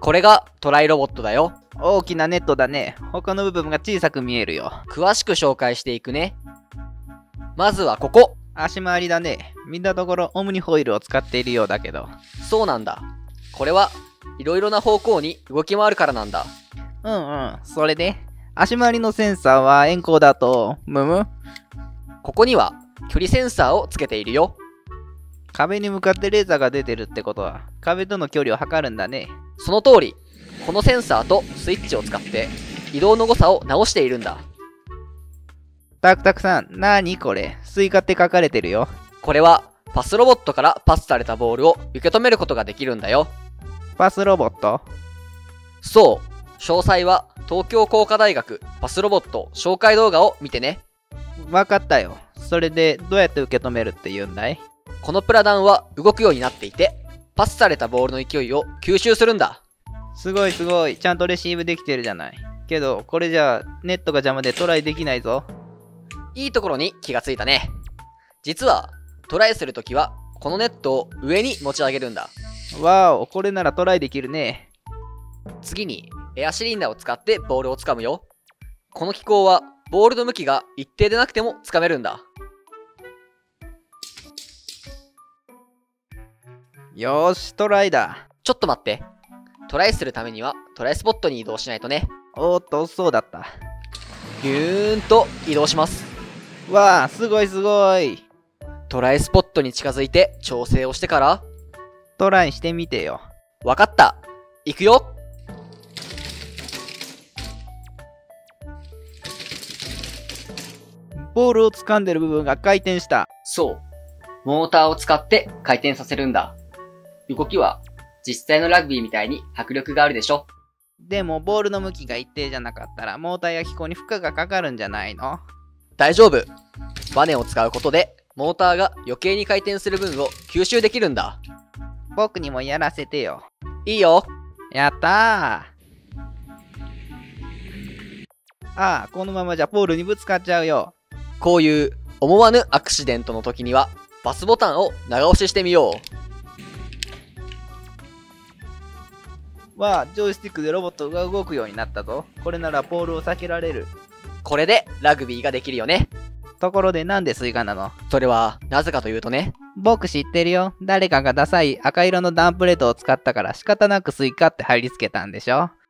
これがトライロボットだよ。 大きなネットだね。他の部分が小さく見えるよ。 詳しく紹介していくね。まずはここ。 足回りだね。見たところオムニホイールを使っているようだけど。 そうなんだ。これはいろいろな方向に動き回るからなんだ。 それで足回りのセンサーは円光だと、 ここには距離センサーをつけているよ。 壁に向かってレーザーが出てるってことは、壁との距離を測るんだね。 その通り。このセンサーとスイッチを使って移動の誤差を直しているんだ。 タクタクさん、なーにこれ？スイカって書かれてるよ。 これはパスロボットからパスされたボールを受け止めることができるんだよ。 パスロボット？ そう。詳細は東京工科大学パスロボット紹介動画を見てね。 わかったよ。それでどうやって受け止めるって言うんだい？ このプラダンは動くようになっていて、パスされたボールの勢いを吸収するんだ。 すごいすごい。ちゃんとレシーブできてるじゃない。けど、これじゃネットが邪魔でトライできないぞ。 いいところに気がついたね。実は、トライするときは、このネットを上に持ち上げるんだ。 わーお、これならトライできるね。 次に、エアシリンダーを使ってボールを掴むよ。この機構は、ボールの向きが一定でなくても掴めるんだ。 よーし、トライだ。 ちょっと待って。トライするためにはトライスポットに移動しないとね。 おーっと、そうだった。 ぎゅーんと移動します。 わあ、すごいすごい。 トライスポットに近づいて調整をしてから、 トライしてみてよ。 わかった。行くよ。 ボールを掴んでる部分が回転した。 そう。モーターを使って回転させるんだ。動きは実際のラグビーみたいに迫力があるでしょ。 でもボールの向きが一定じゃなかったらモーターや機構に負荷がかかるんじゃないの？ 大丈夫。バネを使うことでモーターが余計に回転する分を吸収できるんだ。 僕にもやらせてよ。 いいよ。 やったー。ああ、このままじゃポールにぶつかっちゃうよ。 こういう思わぬアクシデントの時にはパスボタンを長押ししてみよう。わあ、ジョイスティックでロボットが動くようになったぞ。これならポールを避けられる。 これでラグビーができるよね。 ところでなんでスイカなの？ それはなぜかというとね。 僕知ってるよ。誰かがダサい赤色のダンプレートを使ったから仕方なくスイカって貼り付けたんでしょ？